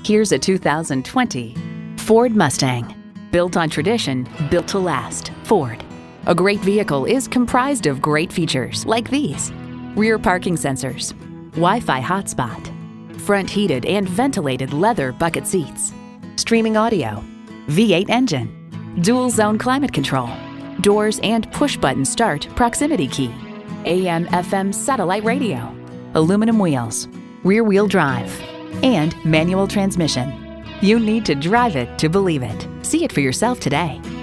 Here's a 2020 Ford Mustang. Built on tradition, built to last. Ford. A great vehicle is comprised of great features like these: rear parking sensors, Wi-Fi hotspot, front heated and ventilated leather bucket seats, streaming audio, V8 engine, dual zone climate control, doors and push-button start proximity key, AM/FM satellite radio, aluminum wheels, rear-wheel drive, and manual transmission. You need to drive it to believe it. See it for yourself today.